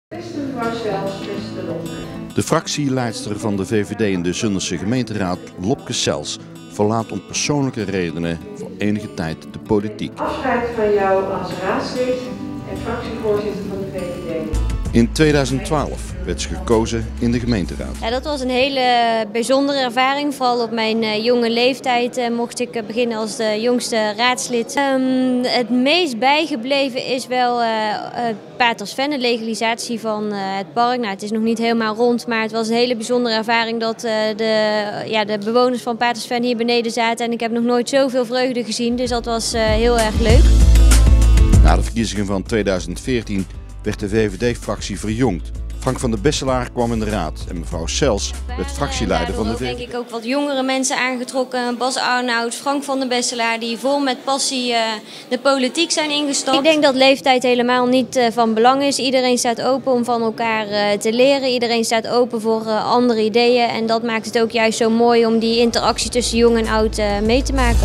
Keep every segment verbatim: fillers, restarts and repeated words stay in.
De fractieleidster van de V V D in de Zunderse gemeenteraad, Lopke Sels, verlaat om persoonlijke redenen voor enige tijd de politiek. Afscheid van jou als raadslid en fractievoorzitter van de V V D. In tweeduizend twaalf werd ze gekozen in de gemeenteraad. Ja, dat was een hele bijzondere ervaring. Vooral op mijn uh, jonge leeftijd uh, mocht ik uh, beginnen als de jongste raadslid. Um, het meest bijgebleven is wel uh, uh, Patersven, de legalisatie van uh, het park. Nou, het is nog niet helemaal rond, maar het was een hele bijzondere ervaring dat uh, de, ja, de bewoners van Patersven hier beneden zaten. En ik heb nog nooit zoveel vreugde gezien, dus dat was uh, heel erg leuk. Na de verkiezingen van tweeduizend veertien werd de V V D-fractie verjongd. Frank van der Besselaar kwam in de raad en mevrouw Sels werd fractieleider van de V V D. Er denk ik ook wat jongere mensen aangetrokken. Bas Arnoud, Frank van der Besselaar, die vol met passie uh, de politiek zijn ingestapt. Ik denk dat leeftijd helemaal niet uh, van belang is. Iedereen staat open om van elkaar uh, te leren. Iedereen staat open voor uh, andere ideeën. En dat maakt het ook juist zo mooi om die interactie tussen jong en oud uh, mee te maken.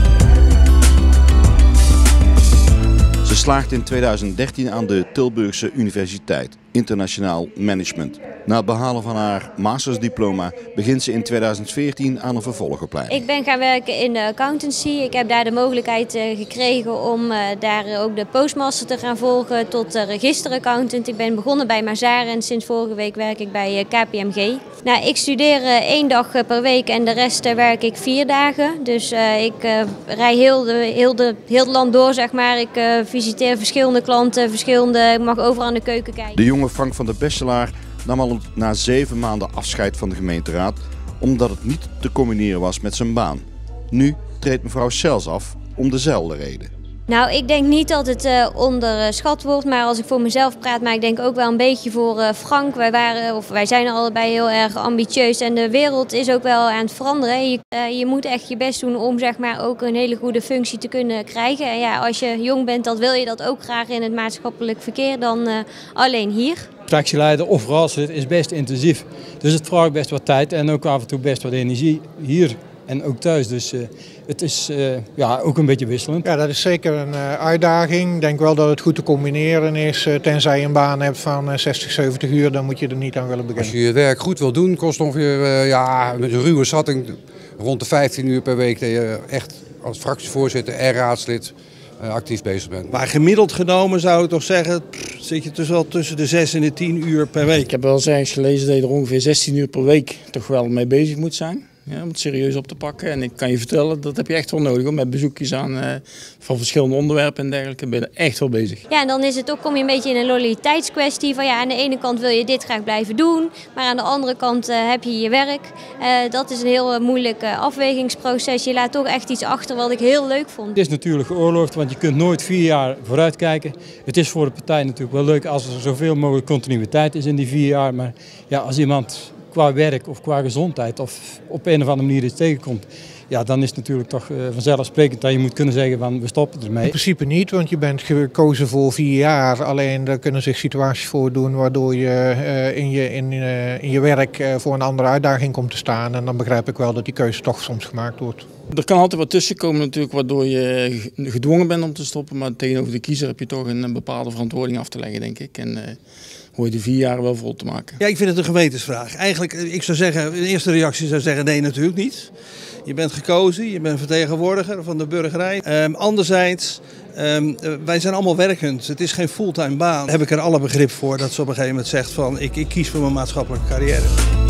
Ze slaagt in tweeduizend dertien aan de Tilburgse Universiteit, internationaal management. Na het behalen van haar mastersdiploma begint ze in tweeduizend veertien aan een vervolgopleiding. Ik ben gaan werken in de accountancy. Ik heb daar de mogelijkheid uh, gekregen om uh, daar ook de postmaster te gaan volgen tot uh, registeraccountant. Ik ben begonnen bij Mazaren en sinds vorige week werk ik bij uh, K P M G. Nou, ik studeer uh, één dag uh, per week en de rest uh, werk ik vier dagen. Dus uh, ik uh, rij heel, de, heel, de, heel het land door, zeg maar. Ik uh, visiteer verschillende klanten, verschillende, ik mag overal aan de keuken kijken. De jonge Frank van der Besselaar nam al na zeven maanden afscheid van de gemeenteraad omdat het niet te combineren was met zijn baan. Nu treedt mevrouw Sels af om dezelfde reden. Nou, ik denk niet dat het uh, onderschat wordt, maar als ik voor mezelf praat, maar ik denk ook wel een beetje voor uh, Frank. Wij, waren, of wij zijn allebei heel erg ambitieus en de wereld is ook wel aan het veranderen. Je, uh, je moet echt je best doen om zeg maar, ook een hele goede functie te kunnen krijgen. En ja, als je jong bent, dan wil je dat ook graag in het maatschappelijk verkeer dan uh, alleen hier. Fractieleider of raadslid is best intensief, dus het vraagt best wat tijd en ook af en toe best wat energie hier en ook thuis. Dus uh, het is uh, ja, ook een beetje wisselend. Ja, dat is zeker een uh, uitdaging. Ik denk wel dat het goed te combineren is. Uh, tenzij je een baan hebt van uh, zestig, zeventig uur, dan moet je er niet aan willen beginnen. Als je je werk goed wil doen, kost ongeveer uh, ja, met een ruwe schatting rond de vijftien uur per week dat je echt als fractievoorzitter en raadslid uh, actief bezig bent. Maar gemiddeld genomen zou ik toch zeggen, pff, zit je dus wel tussen de zes en de tien uur per week. Ik heb wel eens ergens gelezen dat je er ongeveer zestien uur per week toch wel mee bezig moet zijn. Ja, om het serieus op te pakken. En ik kan je vertellen, dat heb je echt wel nodig. Hoor. Met bezoekjes aan uh, van verschillende onderwerpen en dergelijke ben je er echt wel bezig. Ja, en dan is het ook, kom je een beetje in een loyaliteitskwestie. Van ja, aan de ene kant wil je dit graag blijven doen, maar aan de andere kant uh, heb je je werk. Uh, dat is een heel uh, moeilijk uh, afwegingsproces. Je laat toch echt iets achter wat ik heel leuk vond. Het is natuurlijk geoorloofd, want je kunt nooit vier jaar vooruit kijken. Het is voor de partij natuurlijk wel leuk als er zoveel mogelijk continuïteit is in die vier jaar. Maar ja, als iemand qua werk of qua gezondheid of op een of andere manier iets tegenkomt, ja, dan is het natuurlijk toch uh, vanzelfsprekend dat je moet kunnen zeggen van we stoppen ermee. In principe niet, want je bent gekozen voor vier jaar. Alleen er kunnen zich situaties voordoen waardoor je uh, in, je, in, uh, in je werk uh, voor een andere uitdaging komt te staan. En dan begrijp ik wel dat die keuze toch soms gemaakt wordt. Er kan altijd wat tussen komen natuurlijk waardoor je gedwongen bent om te stoppen. Maar tegenover de kiezer heb je toch een, een bepaalde verantwoording af te leggen, denk ik. En, uh, hoor je de vier jaar wel vol te maken. Ja, ik vind het een gewetensvraag. Eigenlijk, ik zou zeggen, de eerste reactie zou zeggen nee, natuurlijk niet. Je bent gekozen, je bent vertegenwoordiger van de burgerij. Um, anderzijds, um, wij zijn allemaal werkend. Het is geen fulltime baan. Daar heb ik er alle begrip voor dat ze op een gegeven moment zegt van ik, ik kies voor mijn maatschappelijke carrière.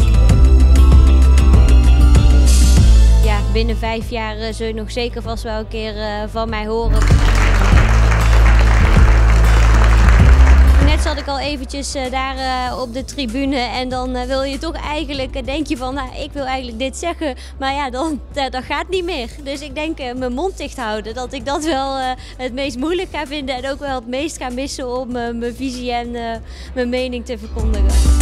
Ja, binnen vijf jaar uh, zul je nog zeker vast wel een keer uh, van mij horen. Net zat ik al eventjes uh, daar uh, op de tribune en dan uh, wil je toch eigenlijk, uh, denk je van, nou, ik wil eigenlijk dit zeggen, maar ja, dan, uh, dat gaat niet meer. Dus ik denk uh, mijn mond dicht houden, dat ik dat wel uh, het meest moeilijk ga vinden en ook wel het meest ga missen om uh, mijn visie en uh, mijn mening te verkondigen.